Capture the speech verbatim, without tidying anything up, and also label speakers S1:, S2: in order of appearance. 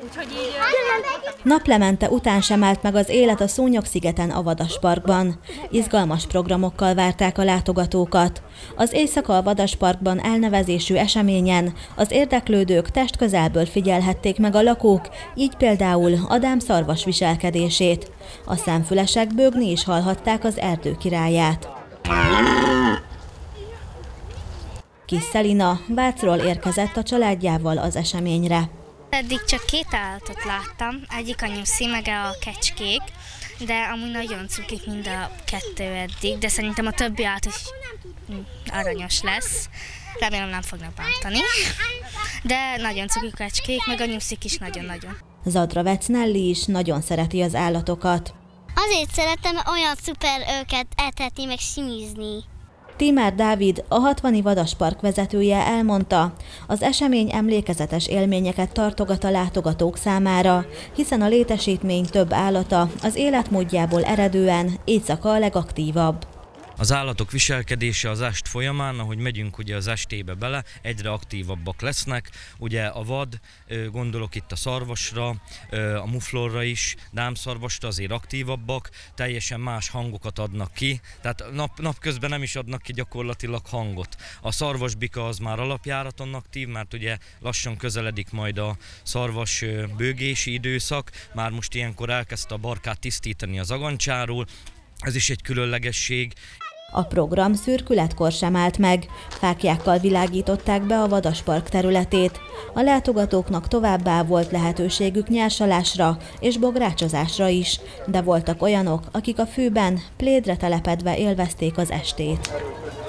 S1: Úgyhogy így...
S2: Naplemente után sem állt meg az élet a Szúnyog-szigeten a Vadasparkban. Izgalmas programokkal várták a látogatókat. Az Éjszaka a Vadasparkban elnevezésű eseményen az érdeklődők testközelből figyelhették meg a lakók, így például Adám szarvas viselkedését. A szemfülesek bőgni is hallhatták az erdő királyát. Kis Szelina Vácról érkezett a családjával az eseményre.
S3: Eddig csak két állatot láttam, egyik a nyuszi, meg a kecskék, de amúgy nagyon cukik mind a kettő eddig, de szerintem a többi állat is aranyos lesz. Remélem nem fognak bántani, de nagyon cukik a kecskék, meg a nyuszik is nagyon-nagyon.
S2: Zadravec Nelli is nagyon szereti az állatokat.
S4: Azért szeretem, olyan szuper őket etetni, meg simizni.
S2: Tímár Dávid, a hatvani Vadaspark vezetője elmondta, az esemény emlékezetes élményeket tartogat a látogatók számára, hiszen a létesítmény több állata az életmódjából eredően éjszaka a legaktívabb.
S5: Az állatok viselkedése az est folyamán, ahogy megyünk ugye az estébe bele, egyre aktívabbak lesznek. Ugye a vad, gondolok itt a szarvasra, a muflonra is, dámszarvasra azért aktívabbak, teljesen más hangokat adnak ki, tehát nap, napközben nem is adnak ki gyakorlatilag hangot. A szarvasbika az már alapjáraton aktív, mert ugye lassan közeledik majd a szarvas bőgési időszak, már most ilyenkor elkezdte a barkát tisztítani az agancsáról, ez is egy különlegesség.
S2: A program szürkületkor sem állt meg, fáklyákkal világították be a Vadaspark területét. A látogatóknak továbbá volt lehetőségük nyársalásra és bográcsozásra is, de voltak olyanok, akik a fűben plédre telepedve élvezték az estét.